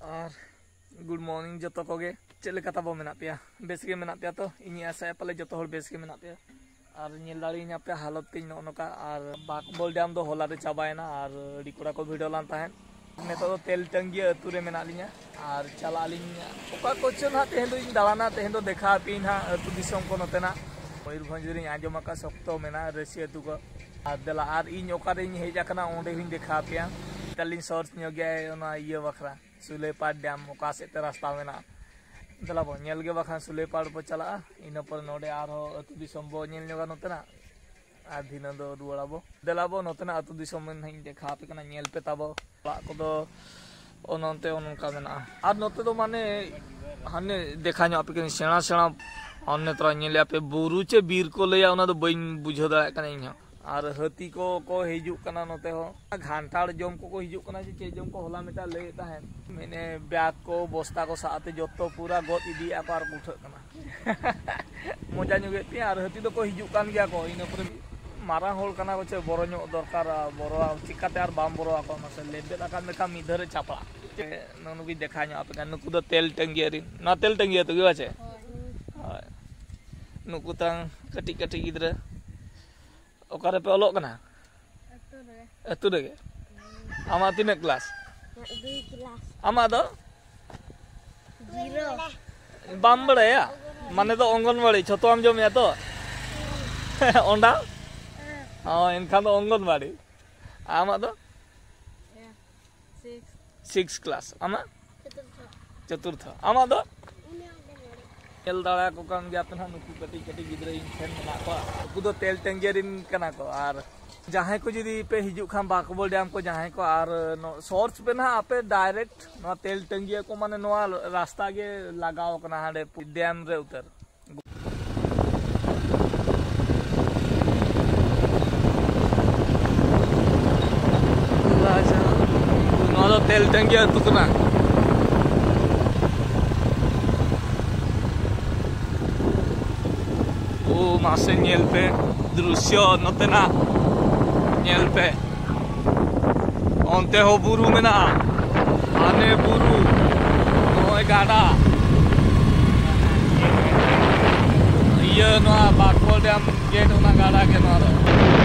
और good morning जो को चलेका तब मेना पे बेस गे मेना पे तो इन आशा पाले जो बेस गे मेना पे और नेल दाड़ी पे हालत तीन नौका और बाकबल डैम दो होला रे चाबायना और अड़ी कोड़ा को भिडियो लान तहन नेतो तो तेल टंगी अतु रे मेना लिया और चला लिया ओका को चन हा तेहन दो इन दालाना तेहन दो देखा पी हा अतु दिसम को नतेना मयूरभंज रे आजम का सख्तो मेना रसी अतु को और देला और इन ओका रे हेज आकना ओंडे हुई देखा पे तलिन सर्च गया ये बखरा सुलेपाड़ डैम ओका सेते रास्ता मेना दला बो नेल गे बखान सुलेपाड़ बो चला इन पर नोडे आरो अतु दिसम बो नेल नोगा नतेना और दिन दो रुवाड़ा बो दला बो नतेना अतु दिसम में हिं देखा पे कना नेल पे ताबो ला को दो ओनते ओनका मेना और नोते दो माने हाने देखा नो पे सेणा सेणा अन्य तरह नेल पे बुरु चे बीर को लेया ओना दो बइन बुझो दा कना इन और हाथी को हिजुक कना नोते हो घांटाड़ जम को हिजुक कना चे जम को होला मिटा ले ताहेन मैंने बैग को बस्ता को साथे जतो पूरा गोद इदी आकार उठ कना मजा नुगे पे और हाथी दो को हिजुक कान गया को इन पर मारा होल कना को चे बरो नो दरकार बरो चिकाते और बाम बरो को मसे लेबे लका मेका मिधरे चापा ननु भी देखा नो आपे नुकु दो तेल टंगी रिन ना तेल टंगी तो गवा चे नुकु तंग कटी कटी गिद्रे ओकारे पे ओलोक कना अतु रे आमा तीन क्लास 2 क्लास आमा दो 0 बाम बड़ाया माने तो अंगनवाड़ी छतो आम जम या तो ओंडा हां इनखान तो अंगनवाड़ी आमा दो 6 क्लास आमा चतुर्थ आमा दो तेल दाड़ा को कान गया पे नुकु कटी कटी गिद्रे इन ठेन मेना को नुकु दो तेल टंगेरिन कना को और जहां को जदी पे हिजु खाम बाकबल डैम को जहां को और सोर्स पे ना आपे डायरेक्ट नो तेल टंगिया को माने नो रास्ता गे लगाओ कना हाडे डैम रे उतर राजा नो तेल टंगिया तुकना मासे नेल पे दृश्य नतेना नेल पे onte ho buru mena ane buru noy gada iya no bakol dam gate ona gada ke no ro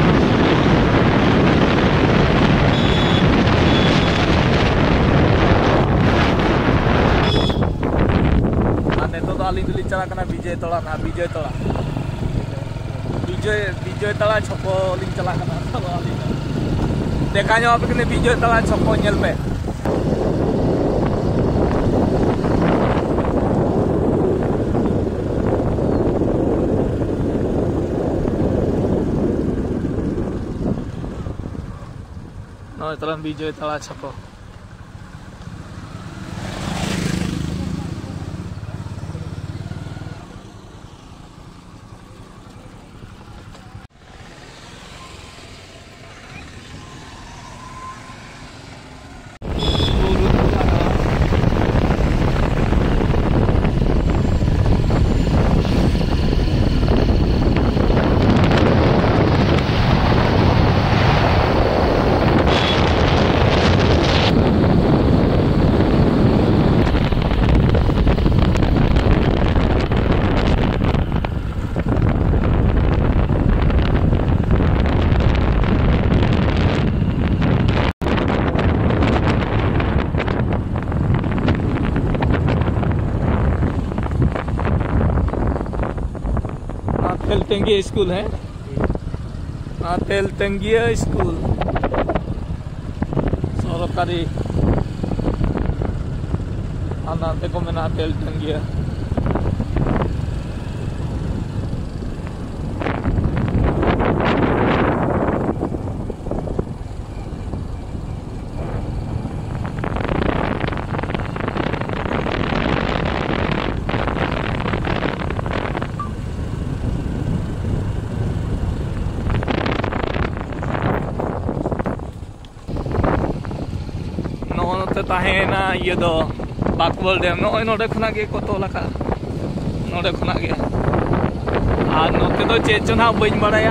ane to alin dili chala kana Vijay tola Vijay तला छको लिंग चला करना देखा नो आप विजय तला छको नेल पे नो तला विजय तला छको तेल टंगिया स्कूल है तेल टंगिया स्कूल सरकारी आनाते को मेना तेल टंगिया ताहेना ये दो बाकबल डैम नो नोडे खुना गे को तोला नोडे खुना गे और नोते दो चेक चोना बइन बड़ाया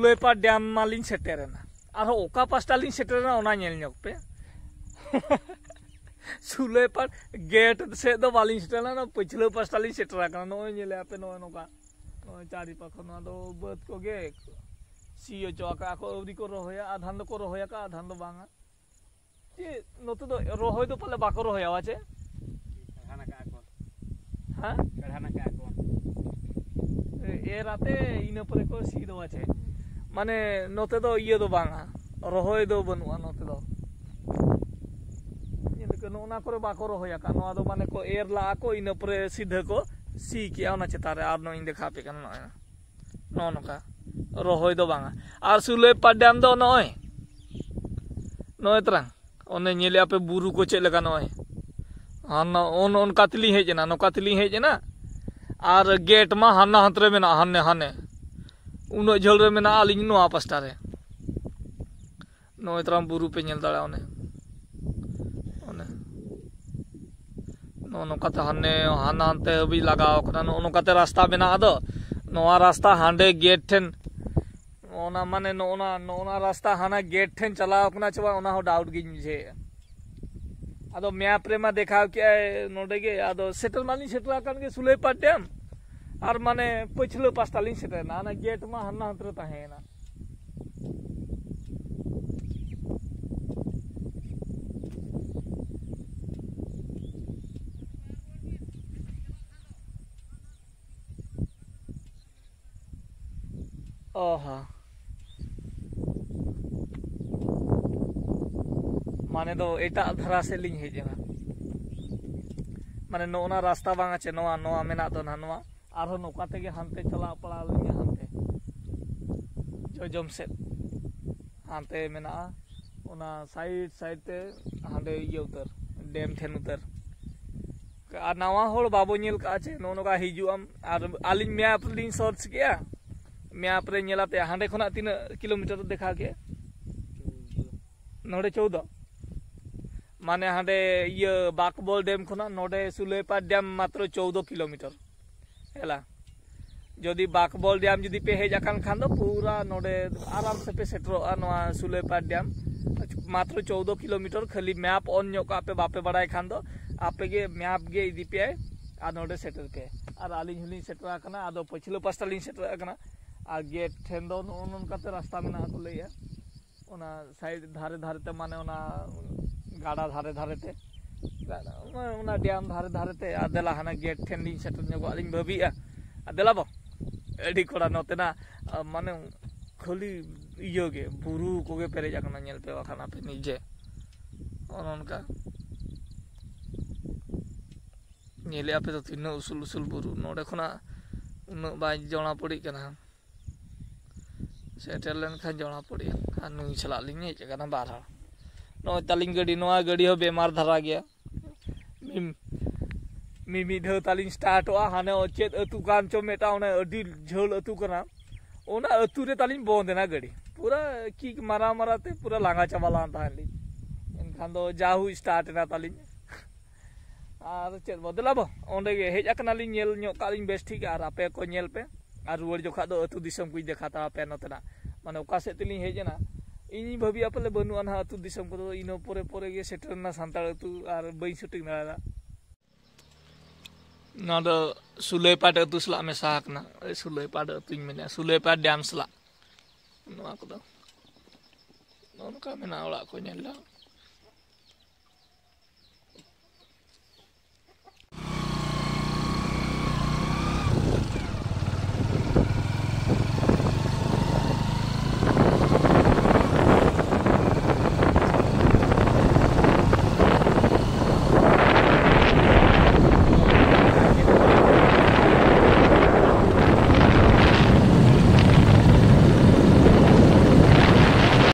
सुलेपा डैम मालिन सेटेरना और ओका पास्टा लिन सेटेरना ओना नेल ᱧᱚᱜ पे सुलेपा गेट से दो बालिन सेटेरना ना पिछले पास्टा लिन सेटेरा कना नो नेले आपे नो नोका नो चारि पाखो ना दो बद को गे सी ओचोका को अवरी को रोहया आधान दो को रोहया का आधान दो बांगा जे नोते दो रोहय दो पले बाको रोहया वाचे कढ़ाना का को हां कढ़ाना का को ए राते इन परे को सी दो वाचे माने नोते दो इये दो बांगा रोहय दो बनुआ नोते दो ये देखो नोना करे बाको रोहया का नोआ दो माने को एर ला को इन परे सीधे को सी किया ओना चेतारे आर नो इन देखा पे कन नो नोका रोहय दो बांगा आर सुलेपा डैम दो नोय नोय तरंग ओने नेले आपे बुरु को चेक लगा नोय हाना ओन ओन कातली हेजना नो कातली हेजना आर गेट मा हाना हंतरे मेना हाने हाने उनो झल रे मेना आलिन नो पास्टा रे नोय तरंग बुरु पे नेल दाड़ा ओने ओने नो नो काते हाने हाना हंते भी लगाओ कना नो काते रास्ता मेना आदो नोआ रास्ता हांडे गेट ठेन ओना माने नोना रास्ता हाना गेट ठेन चलाओ कना चवा ओना हो डाउट गिन जे आदो मैप रे मा देखाव के नोडे गे आदो सेटल मानी सेटल कान के सुलेपा डैम आर माने पिछले पास्ता लिन सेटल ना गेट मा हाना हंतरे ताहेना ओहा माने दो एटा धरा से लिंग हेजना माने नोना रास्ता बांगा चे नोआ नोआ मेना दो ना नोआ आरो नोका तेगे हानते चला पड़ा लिंग हानते जोजम से हानते मेना ओना साइड साइड ते हांडे ये उतर डैम ठेन उतर आ नवा होड़ बाबो नेल का चे नो नोका हिजुआम आर आलिन मैप लिंग सर्च किया मैप रे नेला पे हांडे खना 3 किलोमीटर देखा के नोडे 14 माने हांडे ये बाकबोल डैम खना नोडे सुलेपा डैम मात्र 14 किलोमीटर हेला जदि बाकबोल डैम जदि पे हेज आकान खान दो पूरा नोडे आराम से पे सेटरोआ नोआ सुलेपा डैम मात्र 14 किलोमीटर खाली मैप ऑन ᱧᱚᱜ का पे बापे बड़ाय खान दो आपे गे मैप गे इदी पे आ नोडे सेटर पे आर आलिन हुलिन सेटर आकना आदो पछिलो पास्ता लिन सेटर आकना आ गेट ठेन दो नोन काते रास्ता मेना को लैया ओना साइड धारे धारे ते माने ओना गाड़ा धारे धारे ते ओना डैम धारे धारे ते आदेला हाना गेट ठेन लिन सेटर ᱧᱚᱜ आलिन भाबिया आदेला बो एडी कोड़ा नोते ना माने खाली इयो गे बुरु कोगे पेरेज आकना नेल पे खाना पे निजे ओनका नेले आपे तो तीन उसुल उसुल बुरु नोडे खना उन बाय जोना पड़ी कना सेटल लेन खा जोना पड़ी आ नुई चला लिंग हेज कना बारहा नो तालिंग गडी नोआ गडी हो बेमार धरा गया मिमी ध तालिंग स्टार्ट आ हाने चेत अतु कान चो मेटा ओने अडी झोल अतु कना ओना अतु रे तालिंग बोंदेना गडी पूरा किक मारा मारा ते पूरा लांगा चाबाला ताली एनखान दो जाहु स्टार्ट ना तालिंग आर चेत बदला बो ओंडे गे हेज आकना लिंग नेल ᱧᱚᱜ कालिंग बेस ठीक आर आपे को नेल पे आर रुवर जोखा दो अतु दिसम कुई देखाता पे नोतना माने ओका से तलिंग हेजना इनी भाबी आपले बनु अनहा अतु दिसम को इनो पोरे पोरे गे सेटर ना सांताल अतु आर बई शूटिंग ना ना दो सुलेपा अतु सला मेसा हाकना सुलेपा अतु मेना सुलेपा डैम सला नोआ को दो नोनका मेना ओड़ा को नेला